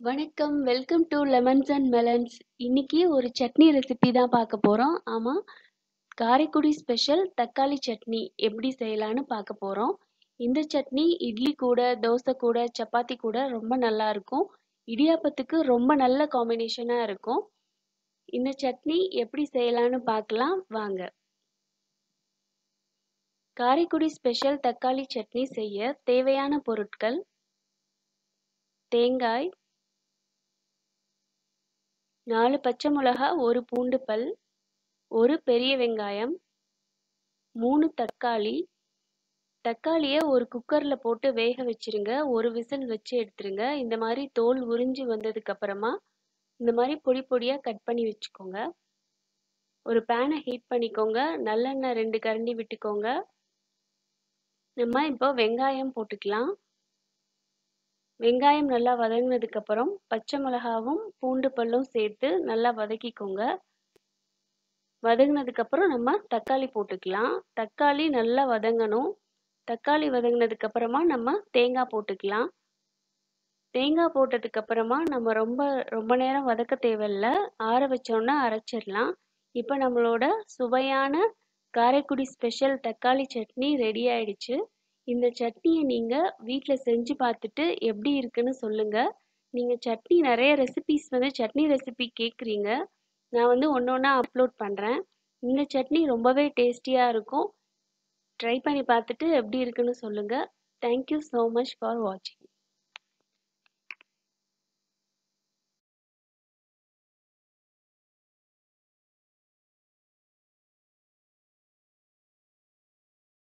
வணக்கம். Welcome to lemons and melons. இன்னைக்கு ஒரு சட்னி ரெசிபி தான் பார்க்க போறோம். ஆமா, காரைக்குடி ஸ்பெஷல் தக்காளி சட்னி எப்படி செய்யலான்னு பார்க்க போறோம். இந்த சட்னி இட்லி கூட, தோசை கூட, சப்பாத்தி கூட ரொம்ப நல்லா இருக்கும். இடியாப்பத்துக்கு ரொம்ப நல்ல காம்பினேஷனா இருக்கும். இந்த சட்னி எப்படி செய்யலான்னு பார்க்கலாம் வாங்க. காரைக்குடி ஸ்பெஷல் தக்காளி சட்னி செய்ய தேவையான பொருட்கள்: தேங்காய், 4 பச்சை மிளகா, 1 பூண்டு பல், 1 பெரிய வெங்காயம், 3 தக்காளி. தக்காளியை ஒரு குக்கரில் போட்டு வேக வச்சிருங்க. ஒரு விசில் வச்சு எடுத்துருங்க. இந்த மாதிரி தோல் உறிஞ்சி வந்ததுக்கு அப்புறமா இந்த மாதிரி பொடி பொடியாக கட் பண்ணி வச்சுக்கோங்க. ஒரு பேனை ஹீட் பண்ணிக்கோங்க. நல்லெண்ணெய் 2 கரண்டி விட்டுக்கோங்க. நம்ம இப்போ வெங்காயம் போட்டுக்கலாம். வெங்காயம் நல்லா வதங்கினதுக்கு அப்புறம் பச்சை மிளகாவும் பூண்டு பல்லும் சேர்த்து நல்லா வதக்கிக்கோங்க. வதங்கினதுக்கு அப்புறம் நம்ம தக்காளி போட்டுக்கலாம். தக்காளி நல்லா வதங்கணும். தக்காளி வதங்கினதுக்கு அப்புறமா நம்ம தேங்காய் போட்டுக்கலாம். தேங்காய் போட்டதுக்கு அப்புறமா நம்ம ரொம்ப நேரம் வதக்க தேவையில்ல. ஆற வச்சோன்னா அரைச்சிடலாம். இப்போ நம்மளோட சுவையான காரைக்குடி ஸ்பெஷல் தக்காளி சட்னி ரெடி ஆயிடுச்சு. இந்த சட்னியை நீங்கள் வீட்டில் செஞ்சு பார்த்துட்டு எப்படி இருக்குன்னு சொல்லுங்கள். நீங்கள் சட்னி நிறைய ரெசிபிஸ் சட்னி ரெசிபி கேட்குறீங்க. நான் ஒன்று ஒன்றா அப்லோட் பண்ணுறேன். இந்த சட்னி ரொம்பவே டேஸ்டியாக இருக்கும். ட்ரை பண்ணி பார்த்துட்டு எப்படி இருக்குன்னு சொல்லுங்கள். தேங்க்யூ ஸோ மச் ஃபார் வாட்சிங்.